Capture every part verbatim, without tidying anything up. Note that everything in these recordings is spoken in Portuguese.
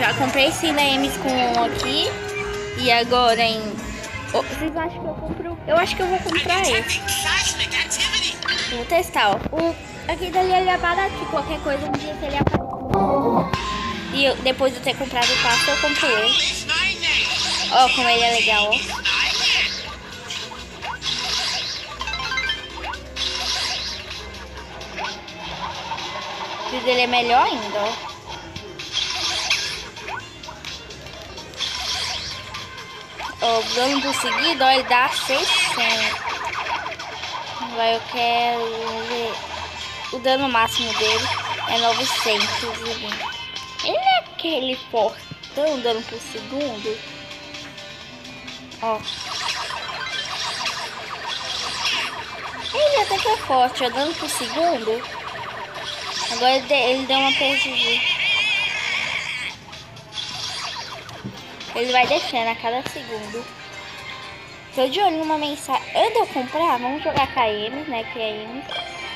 já comprei cem da Ems com um aqui. E agora em... Oh, vocês acham que eu compro? Eu acho que eu vou comprar esse. Vou testar, ó. O... Aqui dali ele é barato, qualquer coisa um dia que ele aparece. E eu, depois de eu ter comprado o passo, eu compro ele. Ó, como ele é legal, ó. O dele é melhor ainda, ó. Ó, dano por seguido, ó, ele dá seiscentos. Agora eu quero ver. O dano máximo dele é novecentos. Ele é aquele fortão dano por segundo. Ó. Ele até que é forte, ó, dano por segundo. Agora ele, ele deu uma perdida. Ele vai descendo a cada segundo. Tô de olho numa mensagem. Antes de eu comprar, vamos jogar com a Ems, né? Que é a Ems.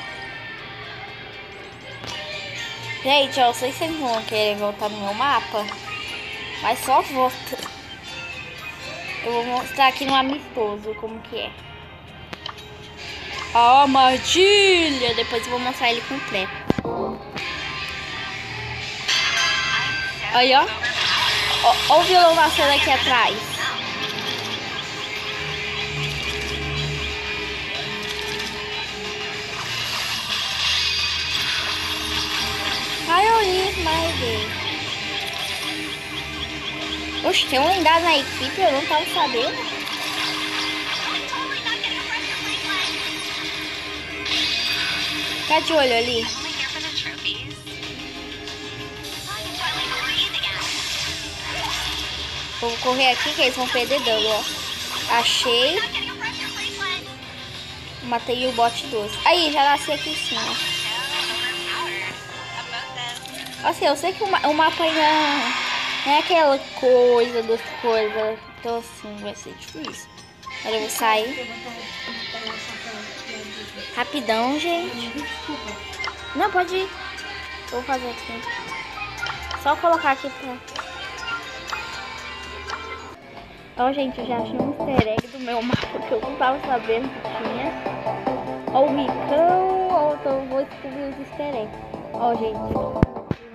Gente, ó, eu sei que vocês vão querer voltar no meu mapa. Mas só volta. Eu vou mostrar aqui no amistoso como que é. Ó, armadilha! Depois eu vou mostrar ele completo. Aí, ó. Ó, ó o violão nascendo aqui atrás. Ai, eu li, my day. Oxe, tem um lendário na equipe, eu não tava sabendo. Tá de olho ali. Vou correr aqui que eles vão perder dano, ó. Achei. Matei o bot doce. Aí, já nasci aqui em cima. Assim, eu sei que o, ma o mapa ainda não é aquela coisa das coisas. Então assim, vai ser difícil. Agora eu vou sair. Rapidão, gente. Não, pode ir. Vou fazer aqui. Só colocar aqui pra... Ó, gente, eu já achei um easter egg do meu mapa que eu não tava sabendo que tinha. Ó o micão, ó, então eu vou descobrir os easter eggs. Ó, gente.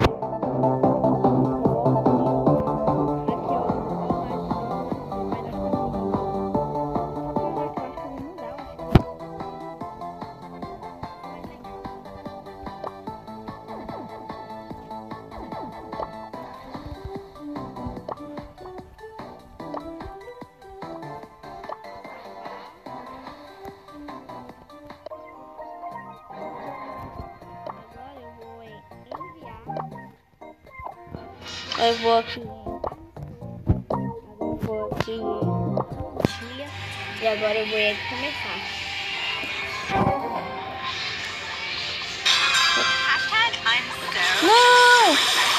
Eu vou aqui, eu vou aqui em e agora eu vou começar. Não!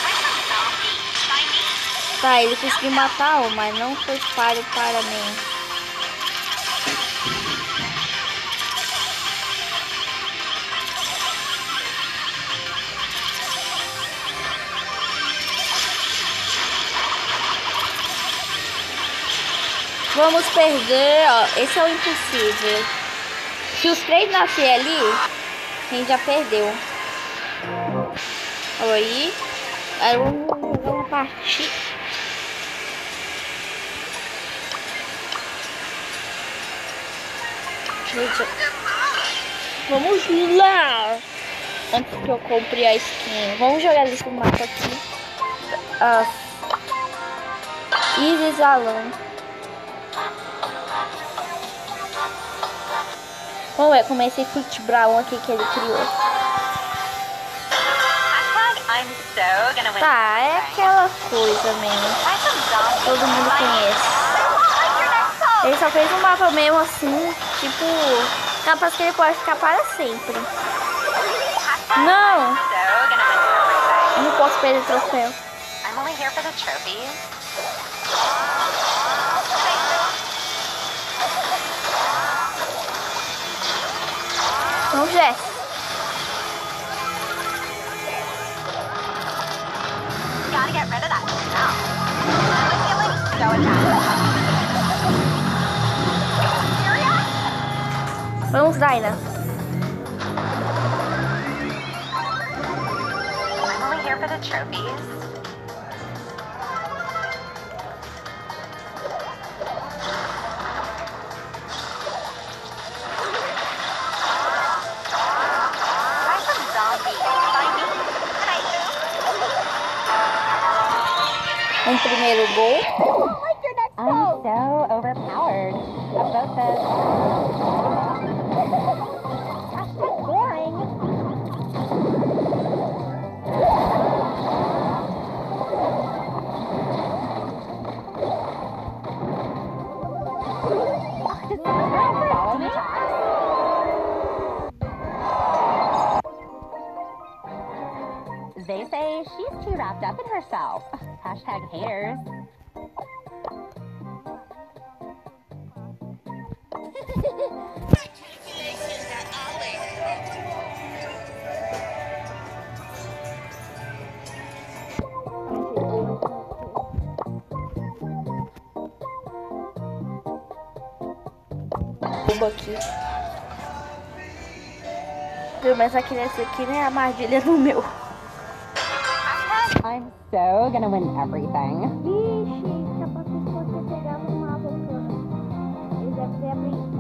Tá, ele conseguiu matar um, mas não foi páreo para mim. Vamos perder, ó. Esse é o impossível. Se os três nascer ali, a gente já perdeu. Olha aí. Aí vamos jogar uma partida. Gente, vamos lá. Antes que eu compre a skin. Vamos jogar esse mapa aqui. Ah, Isis Alan. Vamos ver como é esse Fruit Brown aqui que ele criou. Tá, é aquela coisa mesmo. Todo mundo conhece. Ele só fez um mapa mesmo assim, tipo, capaz que ele pode ficar para sempre. Não! Eu não posso perder o troféu. Vamos, Jess. Vamos, Daina. I'm only here for the trophies. Why some zombie by me? Um primeiro gol. I'm so overpowered. A vote says hashtag boring. Did someone follow me? They say she's too wrapped up in herself. Hashtag haters. Aqui. Pelo menos aqui nesse aqui, né? A armadilha do meu. I'm so gonna win everything. Vixe, capaz que você pegar uma volcana. Ele deve ter abrido.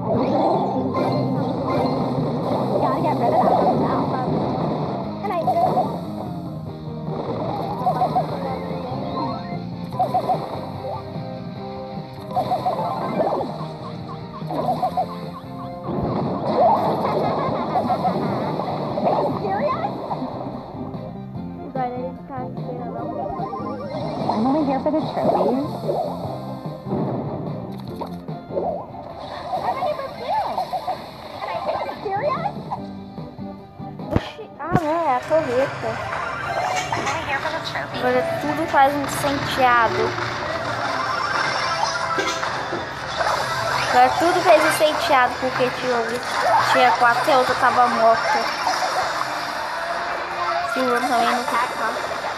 Gotta get rid of that one now. And I I'm only here for the trophies. I'm ready for film. And I think it's serious? Ah, não, é a torreta. I'm only here for the trophies. Agora tudo faz um senteado. Agora tudo fez um senteado porque tinha, tinha quatro e a outra tava morta. Silvio também não tá cá.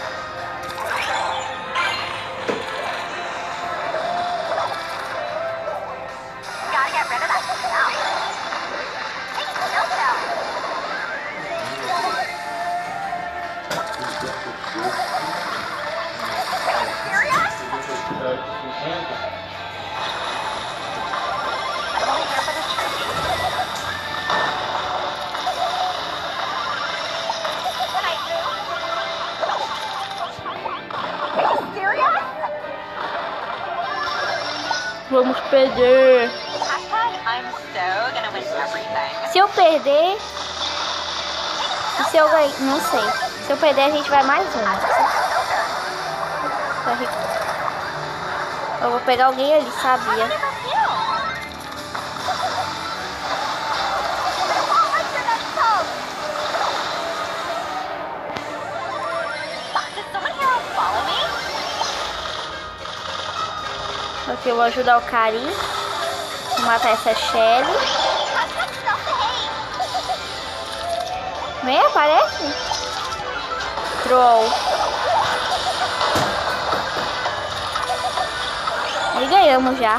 Vamos perder. Se eu perder, e se eu ganhar, não sei. Se eu perder, a gente vai mais uma. Eu vou pegar alguém ali, sabia? Aqui eu vou ajudar o Karim a matar essa Shelly. Nem aparece? Troll. E ganhamos já.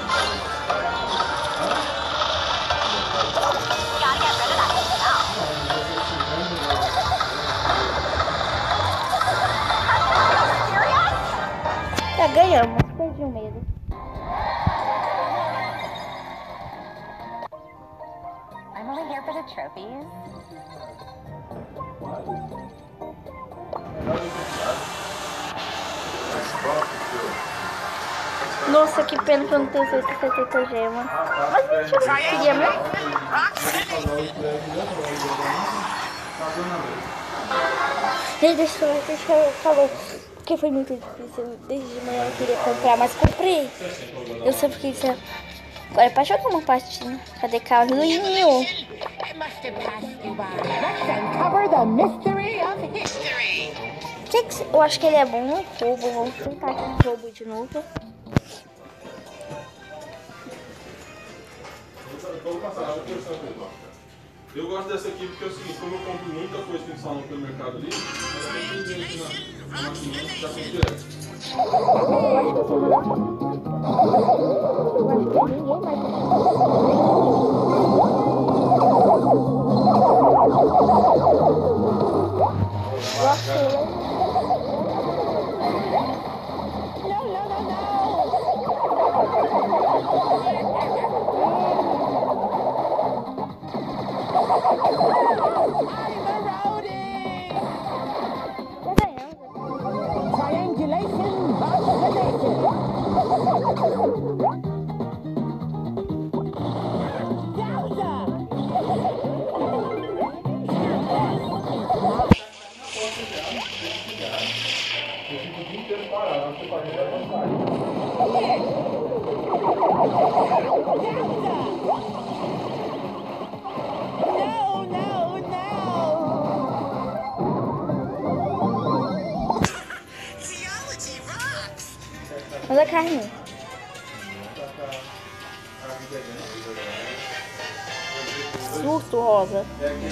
Já ganhamos, perdi o medo. I'm only here for the trophies. Nossa, que pena que eu não tenho cento e setenta gemas. Mas a gente vai queria mesmo. Gente, deixa eu, deixa eu falar. Porque foi muito difícil. Desde de manhã eu queria comprar, mas comprei. Eu sempre quis. Agora é pra jogar uma partida. Cadê Carlinho? Que que, eu acho que ele é bom no roubo. Vamos tentar aqui no roubo de novo. Eu gosto dessa aqui porque é o seguinte, como eu compro muita coisa que instalam pelo mercado ali, mas eu não tenho dinheiro aqui na maquininha, já tem direto. Eu acho que eu sou melhor. Eu acho que ninguém mais. Triangulation vaccinated. Eu fico o dia inteiro parado, não sei pra gente avançar. No, no, no. Theology rocks. Olha a carne. Surto rosa.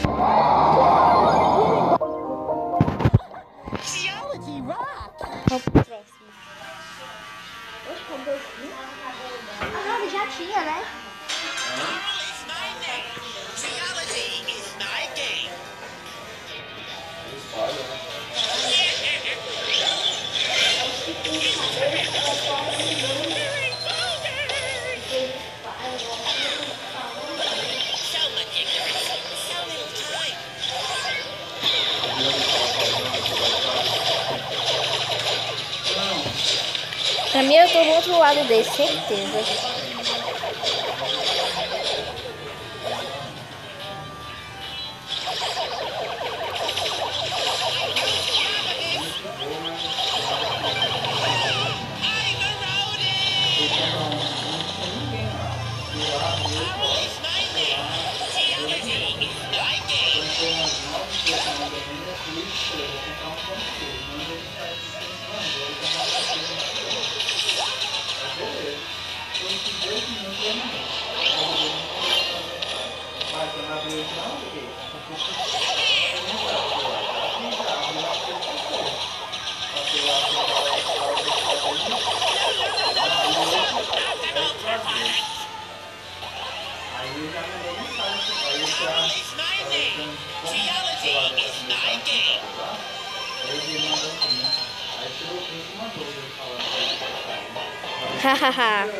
Theology rocks. Vamos pro próximo. Oxe, cadê aqui? Ah, não, ele já tinha, né? Theology is my game. Pra mim, eu tô do outro lado dele, certeza. Hahaha.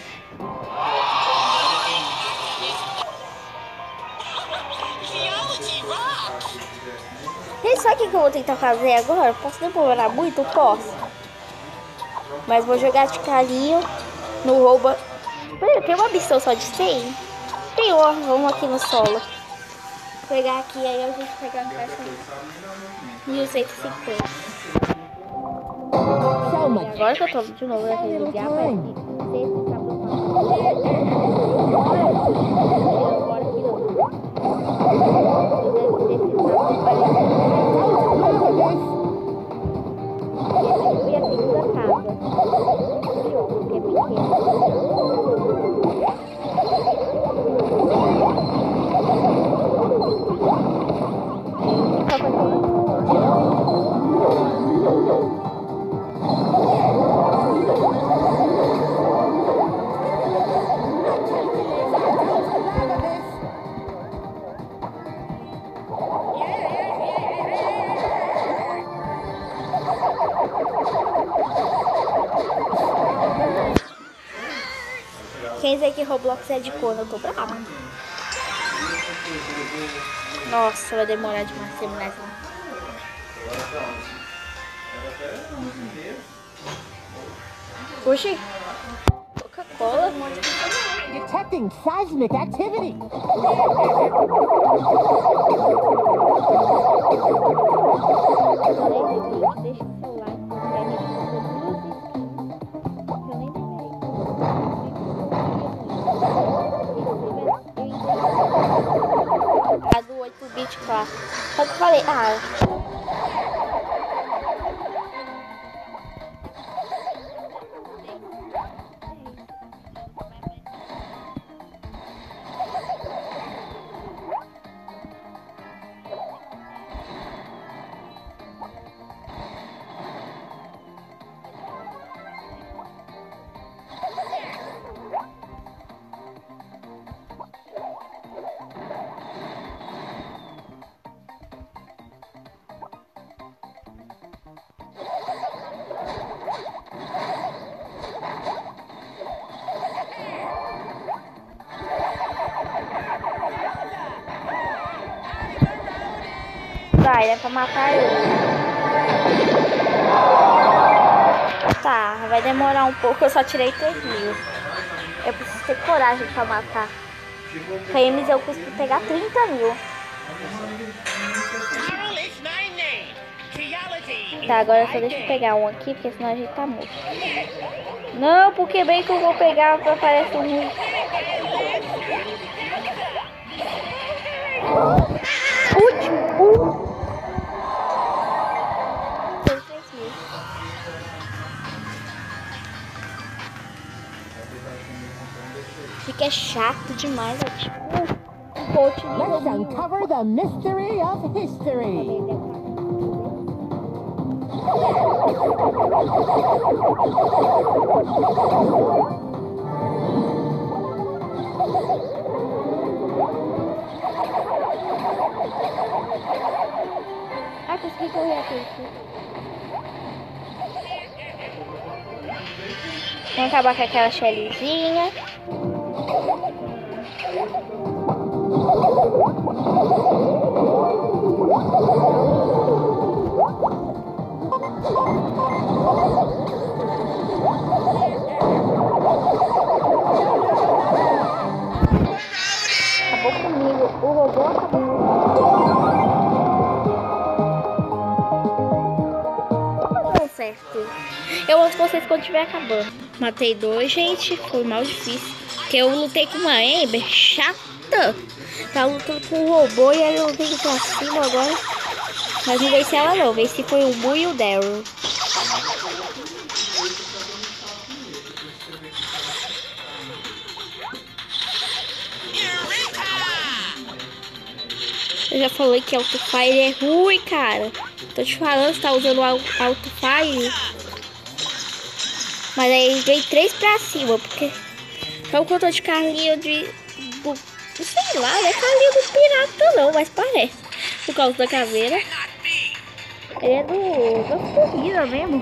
E sabe o que eu vou tentar fazer agora? Posso demorar muito? Posso. Mas vou jogar de carinho no rouba. Peraí, tem uma missão só de cem? Tem uma, vamos aqui no solo. Vou pegar aqui, aí a gente pegar a caixa mil cento e cinquenta. Agora que eu tô de novo naquele lugar, parece que você tá Agora aqui não. E a segunda casa. Pior, porque é pequeno. Quem dizer que Roblox é de corno, eu tô brava. Nossa, vai demorar demais pra terminar isso. Oxi, Coca-Cola. Detecting seismic activity. Deixa o celular. Eu nem A do oito bit, claro. Só que eu falei, ah. vai, é pra matar ele. Tá, vai demorar um pouco, eu só tirei três mil. Eu preciso ter coragem pra matar. Frames eu consigo pegar trinta mil. Tá, agora só deixa eu pegar um aqui, porque senão a gente tá morto. Não, porque bem que eu vou pegar pra parecer um... Último! Uh. Fica é chato demais, é tipo um coach de Let's uncover the mystery of history. Ah, consegui correr aqui. Vamos acabar com aquela Shellyzinha. Acabou comigo. O robô acabou comigo. Não, certo. Eu amo vocês quando estiver acabando. Matei dois, gente. Foi mal difícil. Porque eu lutei com uma Amber chata. Tá lutando com um robô e aí eu venho pra cima agora. Mas não venci ela não. Venci foi o Boo e o Daryl. Eu já falei que Autofire é ruim, cara. Tô te falando, você tá usando o Autofire. Mas aí vem três pra cima, porque... Então quando eu tô de carrinho de... Do, sei lá, não é carrinho do pirata não, mas parece. Por causa da caveira. Ele é do... da corrida mesmo.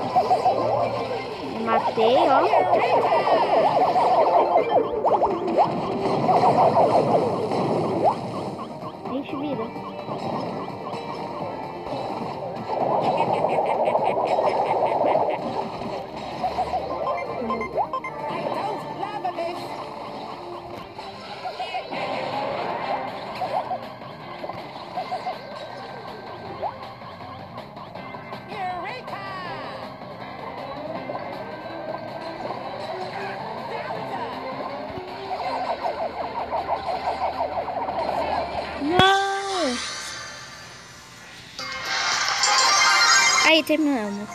Eu matei, ó. Enche vida. Não! Aí terminamos.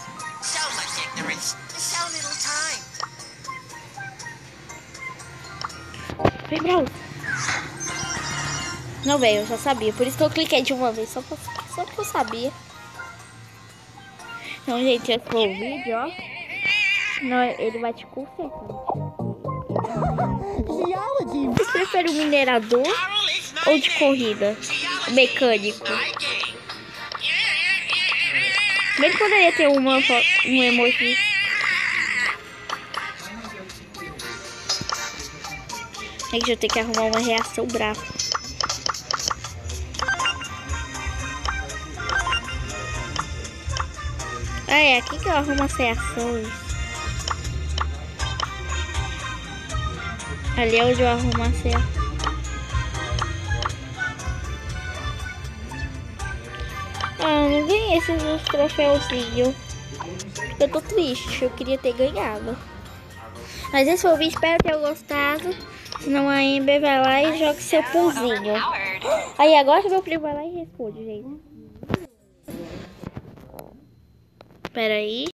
Vem, Brawl. Não veio, eu já sabia. Por isso que eu cliquei de uma vez. Só pra, só porque eu sabia. Então, gente, esse foi o vídeo, ó. Não, ele vai te consertar. Vocês preferem o minerador ou de corrida? O mecânico. Bem que poderia ter uma, um emoji. Gente, eu tenho que arrumar uma reação brava. Ah, é aqui que eu arrumo as reações. Ali é onde eu arrumo as reações. Ah, não ganhei esses troféuzinhos. Eu tô triste, eu queria ter ganhado. Mas esse foi o vídeo, espero ter gostado. Senão a Amber vai lá e joga seu pãozinho. Aí agora que meu primo vai lá e responde, gente. Espera aí.